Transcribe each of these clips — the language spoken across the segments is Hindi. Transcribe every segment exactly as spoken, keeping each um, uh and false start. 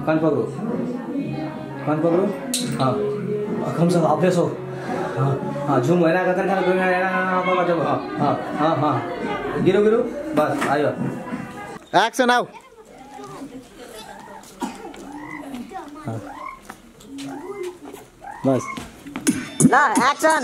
कान पकड़ो, कान पकड़ो। हाँ कम से आप हो। हाँ हाँ झूम है ना कतन खाना कोई ना ना पकड़ जब। हाँ हाँ हाँ हाँ गिरो गिरो बस आयो। एक्शन आओ। हाँ बस ना एक्शन।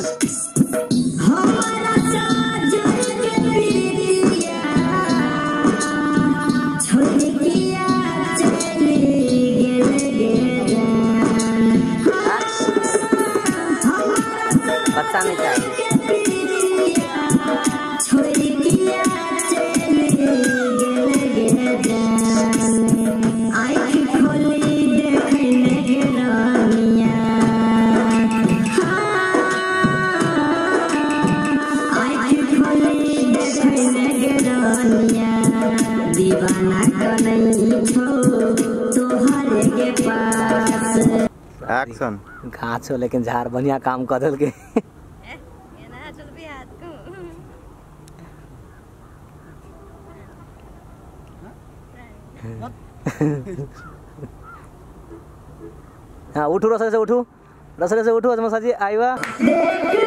बच्चा नहीं चाहिए। दीवाना एक्शन। घास हो लेकिन झाड़ बढ़िया काम कर दल के। हाँ उठू रसले से उठू रसले से उठू मसाजी आईवा।